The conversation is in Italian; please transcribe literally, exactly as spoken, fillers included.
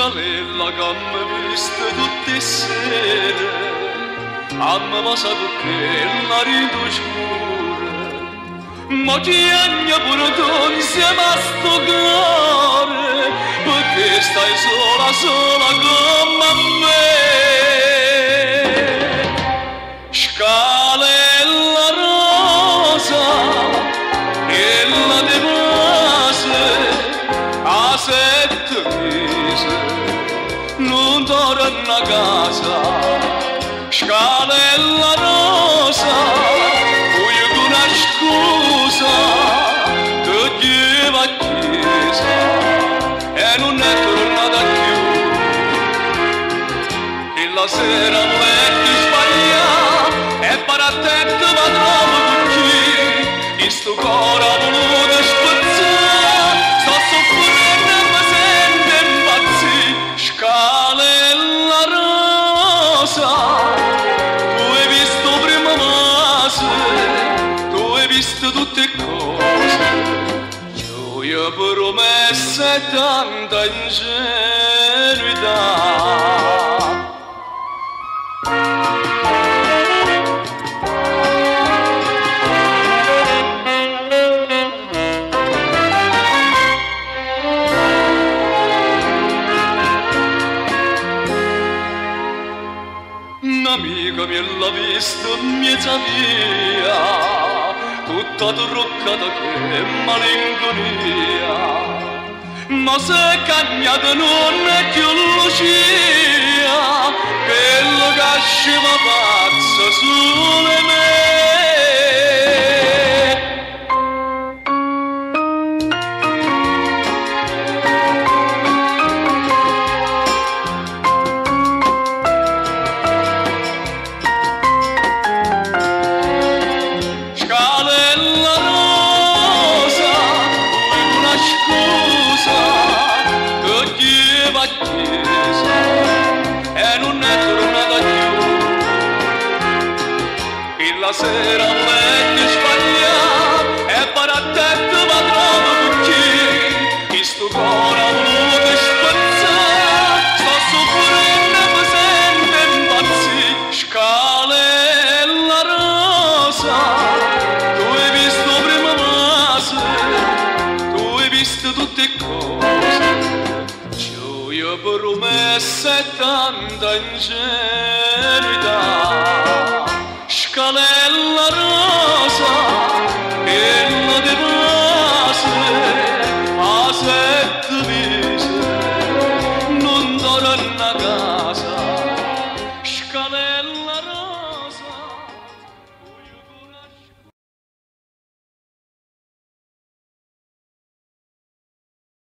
scalella che mi viste tutte sere, a me passa che la rido scura, ma ti agna pure tu insieme a sto cuore, perché stai sola, sola come me. Scalella rosa, e la de base, a sette mesi, non torna a casa. Scalella rosa, voglio una scusa, che lleva a chiesa, e non è tornata più. E la sera volete sbagliare, e per attento ma trovo tutti, in sto cuore ha voluto spezzare, sto soffrendo e mi sento impazzire. Scalella rosa, tu hai visto prima base, tu hai visto tutte cose, io ho promesso e tanta ingenuità. Un'amica mi l'ha vista mezza via, tutta truccata che malinconia, ma se cagnata non è più Lucia, quello che scema pazza sulle me. La sera volete sbagliare e per attento ma trovo tutti, che sto cuore ha voluto spezzare, sto soffrendo e mi sento impazzire. Scalella rosa, tu hai visto prima base, tu hai visto tutte cose, io ho promesso e tanta ingenuità.